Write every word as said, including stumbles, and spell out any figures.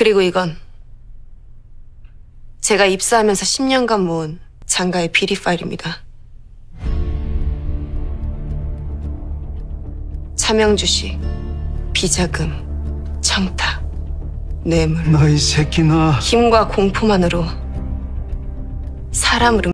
그리고 이건 제가 입사하면서 십 년간 모은 장가의 비리 파일입니다. 차명 주식, 비자금, 청탁, 뇌물. 너 이 새끼 너. 힘과 공포만으로 사람을